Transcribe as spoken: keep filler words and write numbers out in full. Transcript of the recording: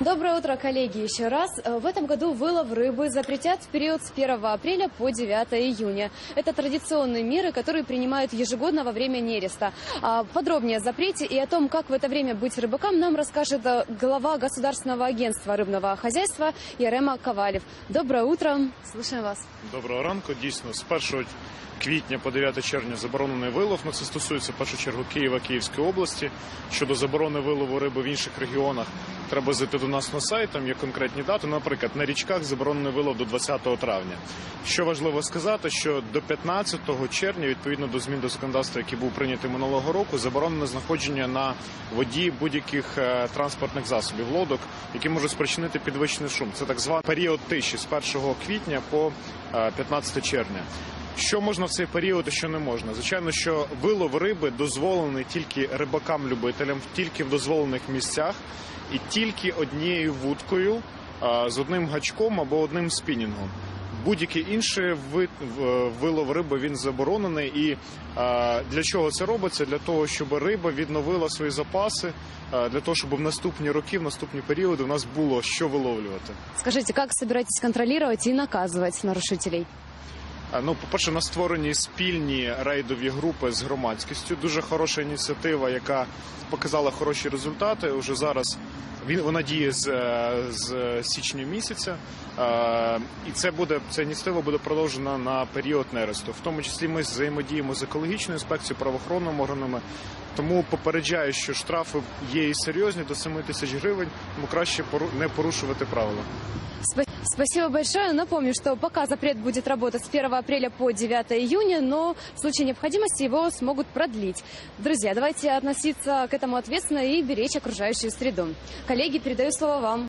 Доброе утро, коллеги, еще раз. В этом году вылов рыбы запретят в период с первого апреля по девятое июня. Это традиционные меры, которые принимают ежегодно во время нереста. А подробнее о запрете и о том, как в это время быть рыбакам, нам расскажет глава Государственного агентства рыбного хозяйства Ярема Ковалев. Доброе утро, слушаем вас. Доброго ранку. Дійсно, з першого квітня по дев'яте червня заборонений вилов. Ну, це стосується, в першу чергу, Києва, Київської області. Щодо заборони вилову риби в інших регіонах, треба зайти до нас на сайт, там є конкретні дати. Наприклад, на річках заборонений вилов до двадцятого травня. Що важливо сказати, що до п'ятнадцятого червня, відповідно до змін до законодавства, який був прийнятий минулого року, заборонено знаходження на воді будь-яких е, транспортних засобів, лодок, які можуть спричинити підвищений шум. Це так званий період тиші з першого квітня по е, п'ятнадцяте червня. Що можна в цей період, а що не можна? Звичайно, що вилов риби дозволений тільки рибакам-любителям, тільки в дозволених місцях і тільки однією вудкою з одним гачком або одним спінінгом. Будь-який інший вид вилов риби, він заборонений. І для чого це робиться? Для того, щоб риба відновила свої запаси, для того, щоб в наступні роки, в наступні періоди у нас було що виловлювати. Скажите, как собираетесь контролировать и наказывать нарушителей? Ну, по-перше, на створені спільні рейдові групи з громадськістю. Дуже хороша ініціатива, яка показала хороші результати. Уже зараз він, вона діє з, з січня місяця. І це буде, ця ініціатива буде продовжена на період нересту. В тому числі ми взаємодіємо з екологічною інспекцією, правоохоронними органами. Тому попереджаю, що штрафи є і серйозні, до семи тисяч гривень, тому краще не порушувати правила. Спасибо большое. Напомню, что пока запрет будет работать с первого апреля по девятое июня, но в случае необходимости его смогут продлить. Друзья, давайте относиться к этому ответственно и беречь окружающую среду. Коллеги, передаю слово вам.